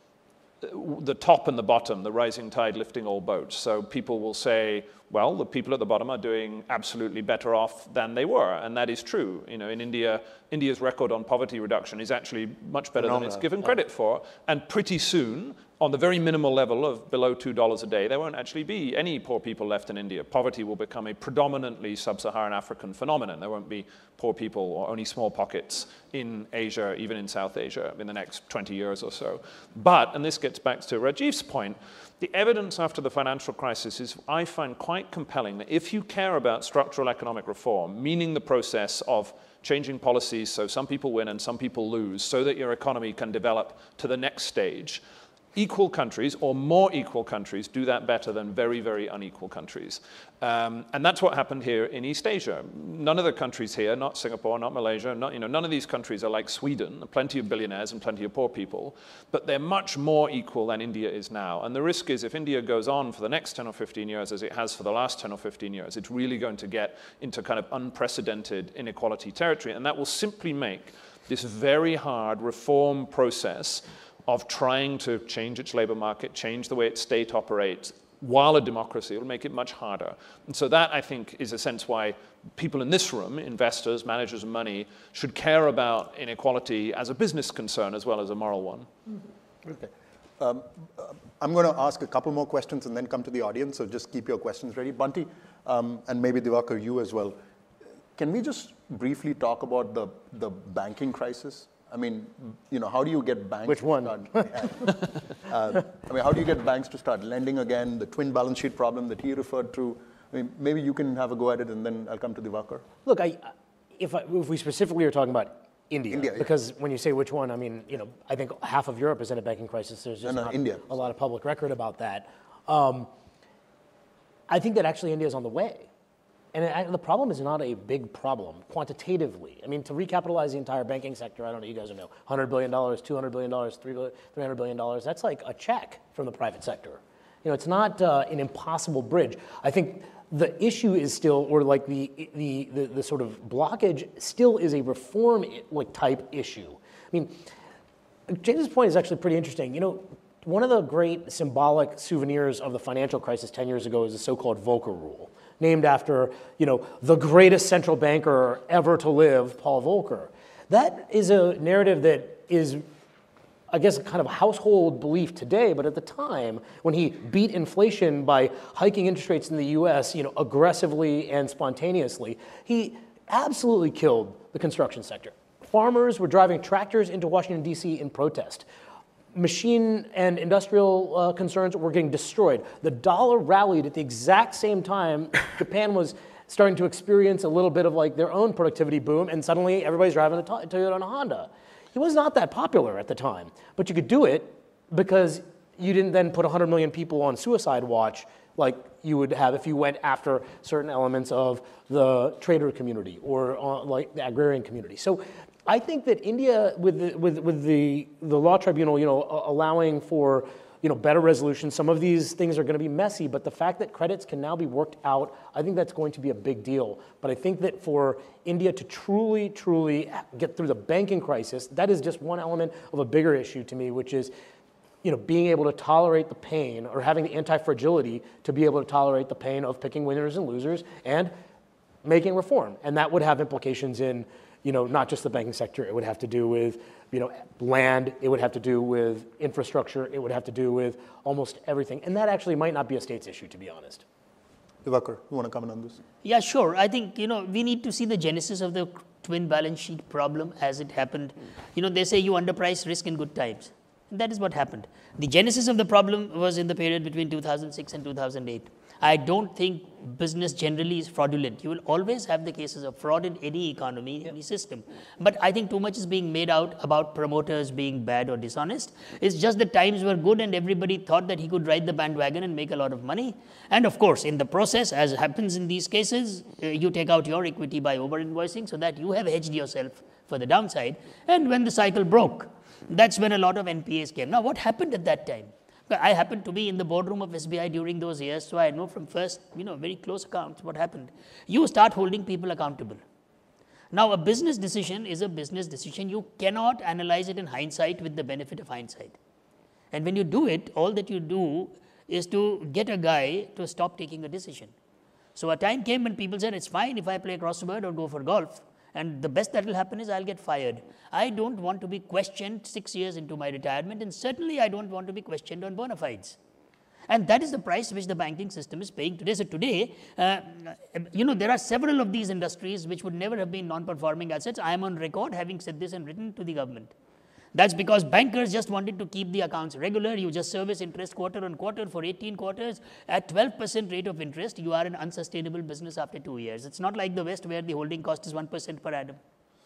the top and the bottom, the rising tide lifting all boats. So people will say, well, the people at the bottom are doing absolutely better off than they were, and that is true. You know, in India, India's record on poverty reduction is actually much better than it's given credit for, and pretty soon, on the very minimal level of below two dollars a day, there won't actually be any poor people left in India. Poverty will become a predominantly sub-Saharan African phenomenon. There won't be poor people or only small pockets in Asia, even in South Asia, in the next twenty years or so. But, and this gets back to Rajiv's point, the evidence after the financial crisis is, I find, quite compelling that if you care about structural economic reform, meaning the process of changing policies so some people win and some people lose, so that your economy can develop to the next stage, equal countries or more equal countries do that better than very, very unequal countries. Um, and that's what happened here in East Asia. None of the countries here, not Singapore, not Malaysia, not, you know, none of these countries are like Sweden, plenty of billionaires and plenty of poor people, but they're much more equal than India is now. And the risk is if India goes on for the next ten or fifteen years as it has for the last ten or fifteen years, it's really going to get into kind of unprecedented inequality territory. And that will simply make this very hard reform process of trying to change its labor market, change the way its state operates, while a democracy, it will make it much harder. And so that, I think, is a sense why people in this room, investors, managers of money, should care about inequality as a business concern as well as a moral one. Mm-hmm. Okay. Um, I'm going to ask a couple more questions and then come to the audience, so just keep your questions ready. Bunty, um, and maybe Diwakar, you as well. Can we just briefly talk about the, the banking crisis? I mean, you know, how do you get banks Which to one? start? uh, I mean, how do you get banks to start lending again? The twin balance sheet problem that he referred to. I mean, maybe you can have a go at it, and then I'll come to Diwakar. Look, I, if, I, if we specifically are talking about India, India yeah. because when you say which one, I mean, you know, I think half of Europe is in a banking crisis. There's just no, no, not India. a lot of public record about that. Um, I think that actually India is on the way. And it, the problem is not a big problem quantitatively. I mean, to recapitalize the entire banking sector, I don't know, you guys know, one hundred billion dollars, two hundred billion dollars, three hundred billion dollars, that's like a check from the private sector. You know, it's not uh, an impossible bridge. I think the issue is still, or like the, the, the, the sort of blockage still is a reform like type issue. I mean, James's point is actually pretty interesting. You know, one of the great symbolic souvenirs of the financial crisis ten years ago is the so-called Volcker rule, named after, you know, the greatest central banker ever to live, Paul Volcker. That is a narrative that is, I guess, kind of a household belief today, but at the time, when he beat inflation by hiking interest rates in the U S, you know, aggressively and spontaneously, he absolutely killed the construction sector. Farmers were driving tractors into Washington, D C in protest. Machine and industrial uh, concerns were getting destroyed. The dollar rallied at the exact same time Japan was starting to experience a little bit of like their own productivity boom, and suddenly everybody's driving a Toyota and a Honda. He was not that popular at the time, but you could do it because you didn't then put one hundred million people on suicide watch like you would have if you went after certain elements of the trader community or uh, like the agrarian community. So I think that India, with the, with, with the, the law tribunal, you know, allowing for, you know, better resolution, some of these things are going to be messy, but the fact that credits can now be worked out, I think that's going to be a big deal. But I think that for India to truly, truly get through the banking crisis, that is just one element of a bigger issue to me, which is, you know, being able to tolerate the pain or having the anti-fragility to be able to tolerate the pain of picking winners and losers and making reform. And that would have implications in, you know, not just the banking sector. It would have to do with, you know, land. It would have to do with infrastructure. It would have to do with almost everything. And that actually might not be a state's issue, to be honest. Diwakar, you want to comment on this? Yeah, sure. I think, you know, we need to see the genesis of the twin balance sheet problem as it happened. You know, they say you underprice risk in good times. And that is what happened. The genesis of the problem was in the period between two thousand six and two thousand eight. I don't think business generally is fraudulent. You will always have the cases of fraud in any economy, yeah. any system. But I think too much is being made out about promoters being bad or dishonest. It's just the times were good and everybody thought that he could ride the bandwagon and make a lot of money. And of course, in the process, as happens in these cases, uh, you take out your equity by over-invoicing so that you have hedged yourself for the downside. And when the cycle broke, that's when a lot of N P As came. Now, what happened at that time? I happened to be in the boardroom of S B I during those years, so I know from first, you know, very close accounts what happened. You start holding people accountable. Now, a business decision is a business decision. You cannot analyze it in hindsight with the benefit of hindsight. And when you do it, all that you do is to get a guy to stop taking a decision. So a time came when people said, it's fine if I play crossword or go for golf. And the best that will happen is I'll get fired. I don't want to be questioned six years into my retirement, and certainly I don't want to be questioned on bona fides. And that is the price which the banking system is paying today. So today, uh, you know, there are several of these industries which would never have been non-performing assets. I am on record having said this and written to the government. That's because bankers just wanted to keep the accounts regular. You just service interest quarter on quarter for eighteen quarters. At twelve percent rate of interest, you are an unsustainable business after two years. It's not like the West where the holding cost is one percent per annum.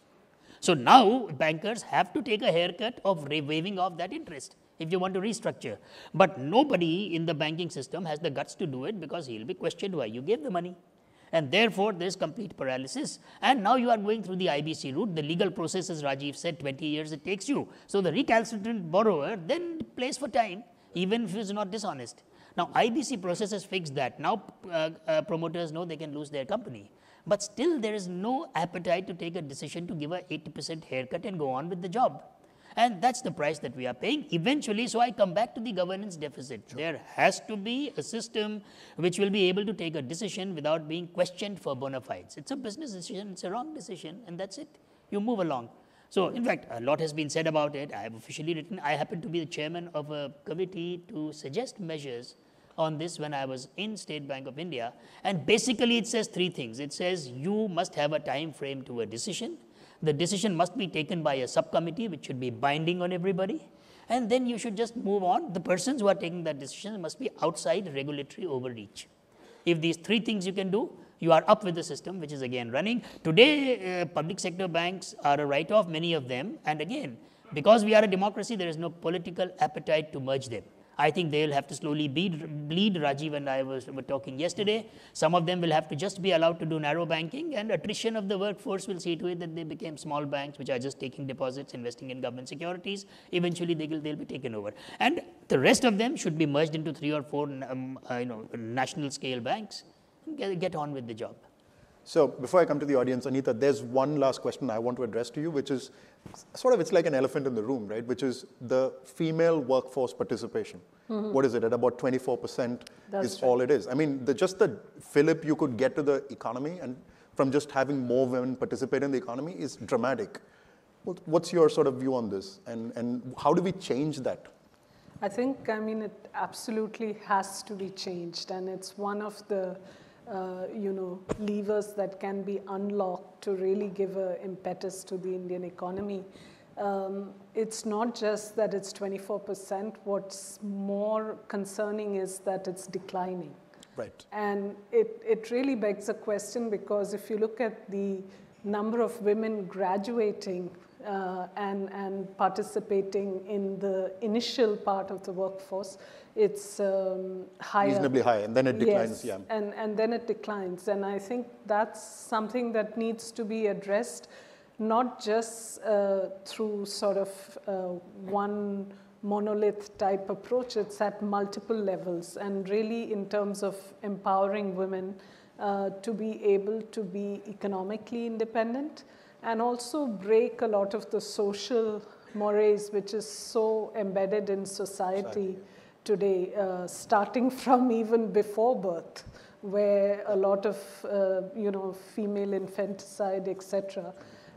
So now bankers have to take a haircut of waiving off that interest if you want to restructure. But nobody in the banking system has the guts to do it because he'll be questioned why you gave the money. And therefore, there is complete paralysis. And now you are going through the I B C route. The legal process, as Rajiv said, twenty years it takes you. So the recalcitrant borrower then plays for time, even if he is not dishonest. Now, I B C process has fixed that. Now, uh, uh, promoters know they can lose their company. But still, there is no appetite to take a decision to give a eighty percent haircut and go on with the job. And that's the price that we are paying eventually. So I come back to the governance deficit. Sure. There has to be a system which will be able to take a decision without being questioned for bona fides. It's a business decision, it's a wrong decision, and that's it. You move along. So in fact, a lot has been said about it. I have officially written, I happen to be the chairman of a committee to suggest measures on this when I was in State Bank of India. And basically it says three things. It says you must have a time frame to a decision. The decision must be taken by a subcommittee, which should be binding on everybody. And then you should just move on. The persons who are taking that decision must be outside regulatory overreach. If these three things you can do, you are up with the system, which is again running. Today, uh, public sector banks are a write-off, many of them. And again, because we are a democracy, there is no political appetite to merge them. I think they will have to slowly bleed, bleed. Rajiv and I was, were talking yesterday. Some of them will have to just be allowed to do narrow banking, and attrition of the workforce will see to it that they became small banks which are just taking deposits, investing in government securities. Eventually, they will they'll be taken over. And the rest of them should be merged into three or four um, uh, you know, national scale banks and get, get on with the job. So before I come to the audience, Anita, there's one last question I want to address to you, which is sort of, it's like an elephant in the room, right? Which is the female workforce participation. Mm-hmm. What is it? At about twenty-four percent is right. all it is. I mean, the, just the fillip you could get to the economy and from just having more women participate in the economy is dramatic. What's your sort of view on this? And, and how do we change that? I think, I mean, it absolutely has to be changed. And it's one of the Uh, you know, levers that can be unlocked to really give an impetus to the Indian economy. Um, it's not just that it's twenty-four percent. What's more concerning is that it's declining. Right. And it, it really begs a question, because if you look at the number of women graduating uh, and, and participating in the initial part of the workforce, it's um, higher. Reasonably high, and then it declines, yes, yeah. And, and then it declines. And I think that's something that needs to be addressed, not just uh, through sort of uh, one monolith type approach. It's at multiple levels, and really in terms of empowering women uh, to be able to be economically independent, and also break a lot of the social mores which is so embedded in society. society. Today, uh, starting from even before birth, where a lot of, uh, you know, female infanticide, et cetera,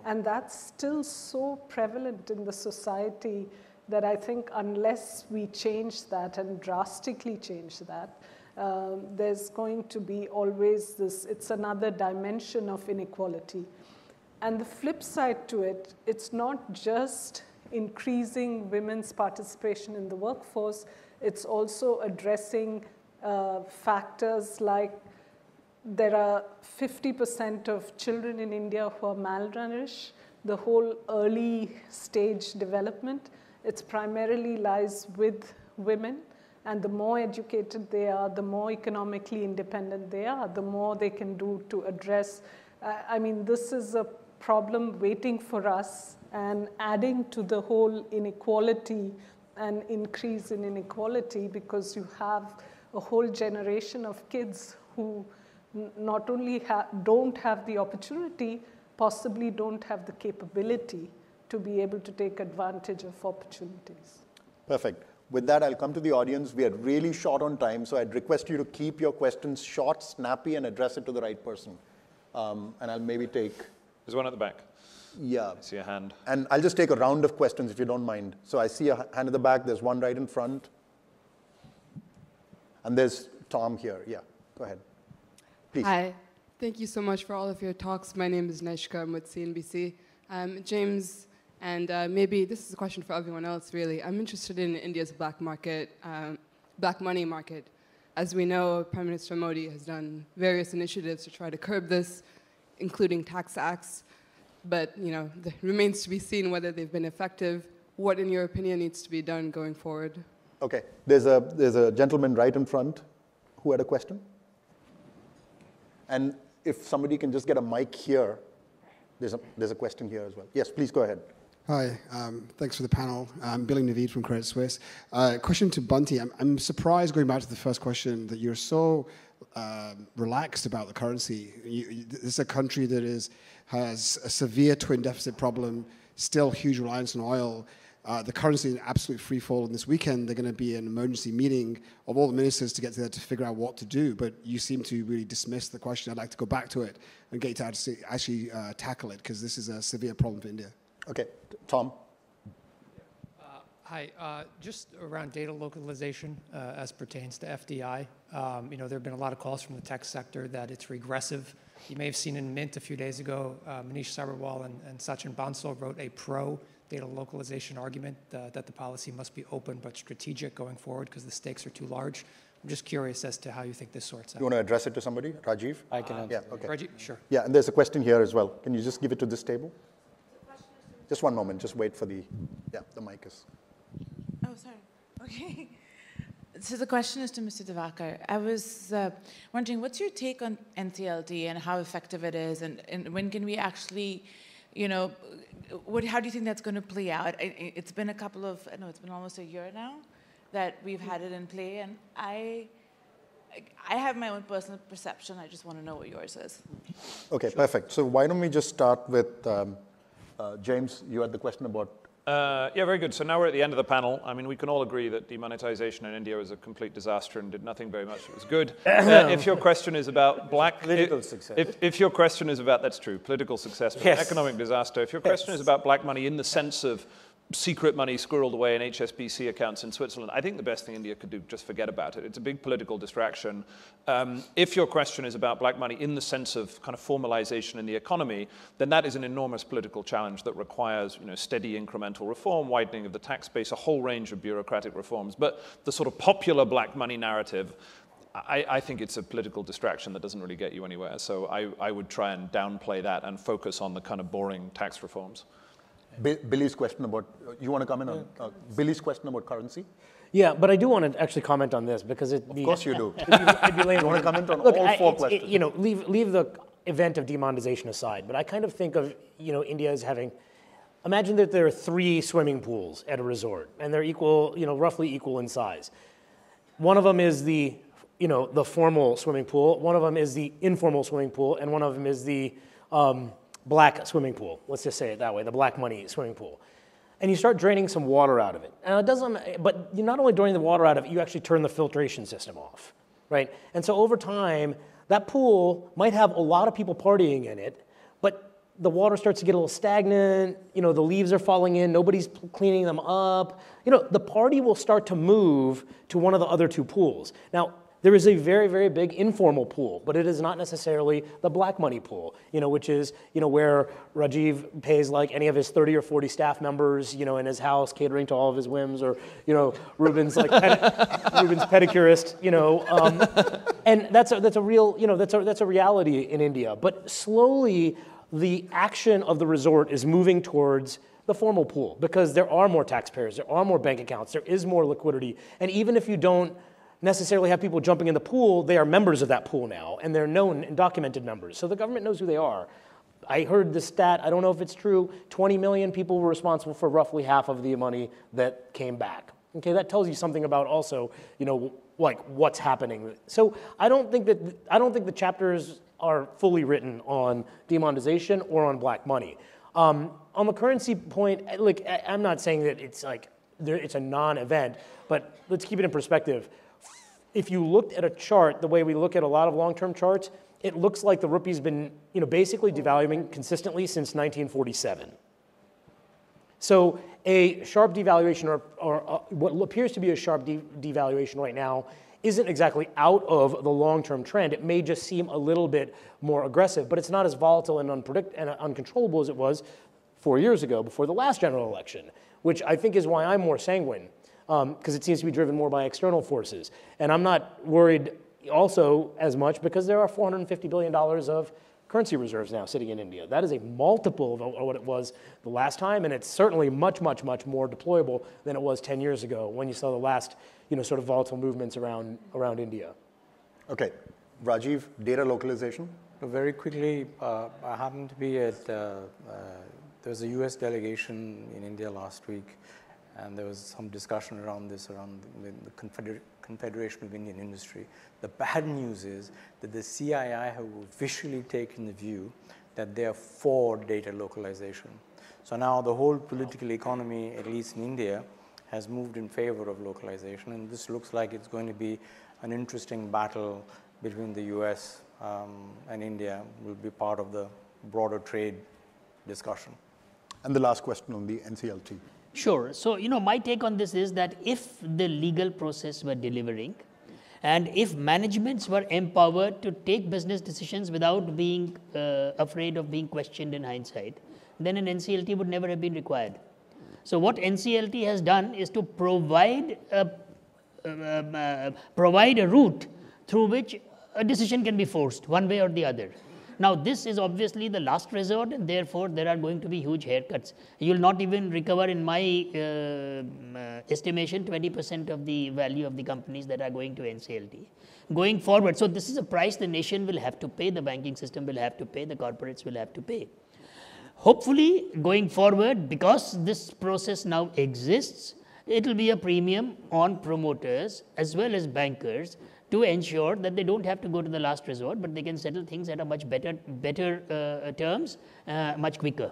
And that's still so prevalent in the society that I think unless we change that and drastically change that, um, there's going to be always this, it's another dimension of inequality. And the flip side to it, it's not just increasing women's participation in the workforce, it's also addressing uh, factors like there are fifty percent of children in India who are malnourished. The whole early stage development, it's primarily lies with women. And the more educated they are, the more economically independent they are, the more they can do to address. Uh, I mean, this is a problem waiting for us and adding to the whole inequality and increase in inequality, because you have a whole generation of kids who not only ha don't have the opportunity, possibly don't have the capability to be able to take advantage of opportunities. Perfect. With that, I'll come to the audience. We are really short on time, so I'd request you to keep your questions short, snappy, and address it to the right person. Um, and I'll maybe take... There's one at the back. Yeah. I see a hand. And I'll just take a round of questions if you don't mind. So I see a hand at the back. There's one right in front. And there's Tom here. Yeah, go ahead. Please. Hi. Thank you so much for all of your talks. My name is Neshka. I'm with C N B C. Um, James, and uh, maybe this is a question for everyone else, really. I'm interested in India's black market, um, black money market. As we know, Prime Minister Modi has done various initiatives to try to curb this, including tax acts. But you know, it remains to be seen whether they've been effective. What, in your opinion, needs to be done going forward? Okay. There's a, there's a gentleman right in front who had a question. And if somebody can just get a mic here, there's a, there's a question here as well. Yes, please go ahead. Hi, um, thanks for the panel. I'm Billy Naveed from Credit Suisse. Uh, question to Bunty. I'm, I'm surprised, going back to the first question, that you're so uh, relaxed about the currency. You, you, this is a country that is, has a severe twin deficit problem, still huge reliance on oil. Uh, the currency is in absolute free fall, and this weekend they're going to be an emergency meeting of all the ministers to get together to figure out what to do, but you seem to really dismiss the question. I'd like to go back to it and get you to actually, actually uh, tackle it, because this is a severe problem for India. Okay, Tom. Uh, hi, uh, just around data localization uh, as pertains to F D I. Um, you know, there have been a lot of calls from the tech sector that it's regressive. You may have seen in Mint a few days ago, uh, Manish Sabharwal and, and Sachin Bansal wrote a pro data localization argument uh, that the policy must be open but strategic going forward because the stakes are too large. I'm just curious as to how you think this sorts out. You want to address it to somebody? Rajiv? I can answer. Yeah, okay. Rajiv, sure. Yeah, and there's a question here as well. Can you just give it to this table? Just one moment. Just wait for the, yeah, the mic is. Oh, sorry. Okay. So the question is to Mister Diwakar. I was uh, wondering, what's your take on N C L T and how effective it is, and, and when can we actually, you know, what, how do you think that's going to play out? It, it's been a couple of, I know it's been almost a year now that we've had it in play, and I, I have my own personal perception. I just want to know what yours is. Okay, sure. Perfect. So why don't we just start with um, uh, James? You had the question about. Uh, yeah, very good. So now we're at the end of the panel. I mean, we can all agree that demonetisation in India was a complete disaster and did nothing very much. It was good. Uh, if your question is about black political if, success, if, if your question is about that's true, political success, but yes. economic disaster. If your question yes. is about black money in the sense of secret money squirreled away in H S B C accounts in Switzerland, I think the best thing India could do, just forget about it. It's a big political distraction. Um, if your question is about black money in the sense of kind of formalization in the economy, then that is an enormous political challenge that requires, you know, steady incremental reform, widening of the tax base, a whole range of bureaucratic reforms. But the sort of popular black money narrative, I, I think it's a political distraction that doesn't really get you anywhere. So I, I would try and downplay that and focus on the kind of boring tax reforms. Billy's question about, you want to comment on uh, Billy's question about currency? Yeah, but I do want to actually comment on this because it. Of course you do. It'd be, it'd be lame. You want to comment on Look, all I, four questions? It, you know, leave leave the event of demonetization aside, but I kind of think of, you know, India as having. Imagine that there are three swimming pools at a resort, and they're equal, you know, roughly equal in size. One of them is the, you know, the formal swimming pool. One of them is the informal swimming pool, and one of them is the um, black swimming pool. Let's just say it that way, the black money swimming pool. And you start draining some water out of it. And it doesn't, but you're not only draining the water out of it, you actually turn the filtration system off, right? And so over time, that pool might have a lot of people partying in it, but the water starts to get a little stagnant, you know, the leaves are falling in, nobody's cleaning them up, you know, the party will start to move to one of the other two pools. Now, there is a very, very big informal pool, but it is not necessarily the black money pool, you know, which is, you know, where Rajiv pays like any of his thirty or forty staff members, you know, in his house, catering to all of his whims, or, you know, Reuben's like, pedi- Reuben's pedicurist, you know, um, and that's a, that's a real, you know, that's a, that's a reality in India. But slowly, the action of the resort is moving towards the formal pool because there are more taxpayers, there are more bank accounts, there is more liquidity, and even if you don't necessarily have people jumping in the pool, they are members of that pool now, and they're known and documented members. So the government knows who they are. I heard the stat, I don't know if it's true, twenty million people were responsible for roughly half of the money that came back. Okay, that tells you something about also, you know, like what's happening. So I don't think that, I don't think the chapters are fully written on demonetization or on black money. Um, on the currency point, like, I'm not saying that it's like, there, it's a non-event, but let's keep it in perspective. If you looked at a chart, the way we look at a lot of long-term charts, it looks like the rupee's been, you know, basically devaluing consistently since nineteen forty-seven. So a sharp devaluation, or, or uh, what appears to be a sharp de devaluation right now, isn't exactly out of the long-term trend. It may just seem a little bit more aggressive, but it's not as volatile and, unpredict and uncontrollable as it was four years ago before the last general election, which I think is why I'm more sanguine. Because um, it seems to be driven more by external forces. And I'm not worried also as much because there are four hundred fifty billion dollars of currency reserves now sitting in India. That is a multiple of what it was the last time, and it's certainly much, much, much more deployable than it was ten years ago when you saw the last, you know, sort of volatile movements around, around India. Okay, Rajiv, data localization? Very quickly, uh, I happened to be at, uh, uh, there was a U S delegation in India last week, and there was some discussion around this, around the, the Confeder Confederation of Indian Industry. The bad news is that the C I I have officially taken the view that they are for data localization. So now the whole political economy, at least in India, has moved in favor of localization, and this looks like it's going to be an interesting battle between the U S um, and India. Will be part of the broader trade discussion. And the last question on the N C L T. Sure. So, you know, my take on this is that if the legal process were delivering, and if managements were empowered to take business decisions without being uh, afraid of being questioned in hindsight, then an N C L T would never have been required. So what N C L T has done is to provide a, uh, uh, provide a route through which a decision can be forced one way or the other. Now, this is obviously the last resort, and therefore there are going to be huge haircuts. You will not even recover, in my uh, uh, estimation, twenty percent of the value of the companies that are going to N C L T. Going forward, so this is a price the nation will have to pay, the banking system will have to pay, the corporates will have to pay. Hopefully, going forward, because this process now exists, it will be a premium on promoters as well as bankers to ensure that they don't have to go to the last resort, but they can settle things at a much better, better uh, terms, uh, much quicker.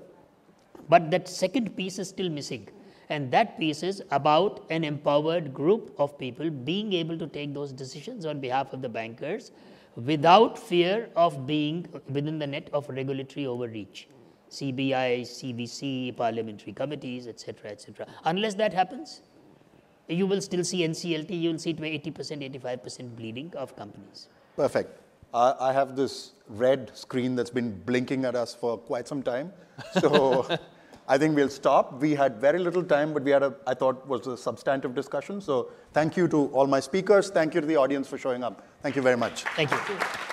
But that second piece is still missing, and that piece is about an empowered group of people being able to take those decisions on behalf of the bankers without fear of being within the net of regulatory overreach. C B I, C V C, parliamentary committees, et cetera, et cetera. Unless that happens, you will still see N C L T, you will see eighty percent, eighty-five percent bleeding of companies. Perfect. Uh, I have this red screen that's been blinking at us for quite some time. So I think we'll stop. We had very little time, but we had a, I thought, was a substantive discussion. So thank you to all my speakers. Thank you to the audience for showing up. Thank you very much. Thank you.